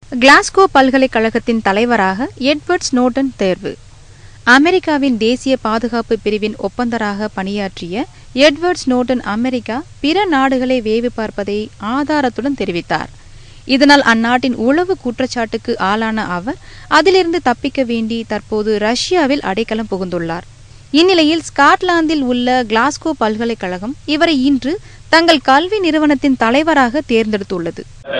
Glasgow பல்கலைக்கழகத்தின் தலைவராக Edward Snowden தேர்வு. அமெரிக்காவின் தேசிய பாதுகாப்பு பிரிவின் ஒப்பந்தராக பணியாற்றிய எட்வர்ட் ஸ்னோடன் அமெரிக்கா பிற நாடுகளை வேவு பார்ப்பதை ஆதாரத்துடன் தெரிவித்தார். இதனால் அந்நாட்டின் உளவு குற்றச்சாட்டுக்கு ஆளான அவர் அதிலிருந்து தப்பிக்க வேண்டி தற்போது ரஷ்யாவில் அடைக்கலம் புகுந்துள்ளார். இந்நிலையில் ஸ்காட்லாந்தில் உள்ள கிளாஸ்கோ பல்கலைக்கழகம் இவரை இன்று தங்கள் கல்வி நிறுவனத்தின் தலைவராக தேர்ந்தெடுத்துள்ளது.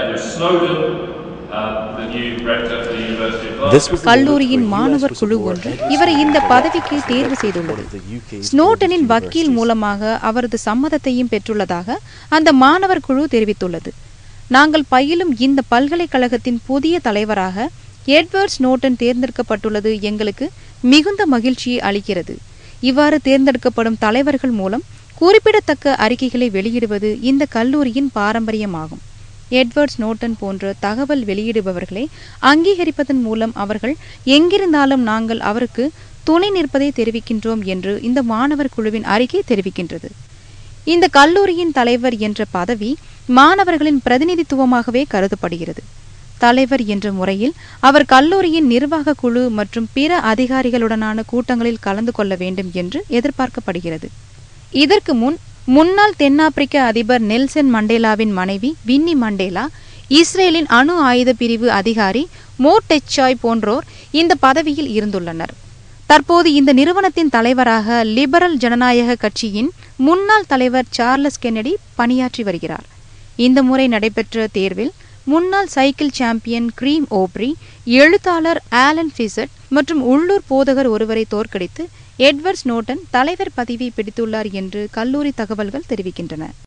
கல்லூரியின் மாணவர் குழு ஒன்று இவரை இந்த பதவிக்கு தேர்வு செய்துள்ளது. ஸ்னோடனின் வக்கீல் மூலமாக அவரது சம்மதத்தையும் பெற்றுள்ளதாக அந்த மாணவர் குழு தெரிவித்துள்ளது. நாங்கள் பயிலும் இந்த பல்கலைக்கழகத்தின் புதிய தலைவராக எட்வர்ட் ஸ்னோடன் தேர்ந்தெடுக்கப்பட்டுள்ளது எங்களுக்கு மிகுந்த மகிழ்ச்சியை அளிக்கிறது. இவ்வாறு தேர்ந்தெடுக்கப்படும் தலைவர்கள் மூலம் குறிப்பிடத்தக்க அறிக்கைகளை வெளியிடுவது இந்த கல்லூரியின் பாரம்பரியமாகும். எட்வர்ட் ஸ்னோடன் போன்ற தகவல் வெளியிடுபவர்களை அங்கீகரிப்பதன் மூலம் அவர்கள் எங்கிருந்தாலும் நாங்கள் அவருக்கு துணை நிற்பதை தெரிவிக்கின்றோம் என்று இந்த மாணவர் குழுவின் அறிக்கை தெரிவிக்கின்றது. இந்த கல்லூரியின் தலைவர் என்ற பதவி மாணவர்களின் பிரதிநிதித்துவமாகவே கருதப்படுகிறது. தலைவர் என்ற முறையில் அவர் கல்லூரியின் நிர்வாக குழு மற்றும் பிற அதிகாரிகளுடனான கூட்டங்களில் கலந்து கொள்ள வேண்டும் என்று எதிர்பார்க்கப்படுகிறது. இதற்கு முன்னாள் தென்னாப்பிரிக்க அதிபர் நெல்சன் மண்டேலாவின் மனைவி வின்னி மண்டேலா, இஸ்ரேலின் அணு ஆயுத பிரிவு அதிகாரி மோர்டெச்சாய் போன்றோர் இந்த பதவியில் இருந்துள்ளனர். தற்போது இந்த நிறுவனத்தின் தலைவராக லிபரல் ஜனநாயக கட்சியின் முன்னாள் தலைவர் சார்லஸ் கென்னடி பணியாற்றி வருகிறார். இந்த முறை நடைபெற்ற தேர்வில் முன்னாள் சைக்கிள் சாம்பியன் கிரீம் ஓப்ரி, எழுத்தாளர் ஆலன் ஃபிசட் மற்றும் உள்ளூர் போதகர் ஒருவரை தோற்கடித்து எட்வர்ட் ஸ்னோடன் தலைவர் பதவியை பிடித்துள்ளார் என்று கல்லூரி தகவல்கள் தெரிவிக்கின்றன.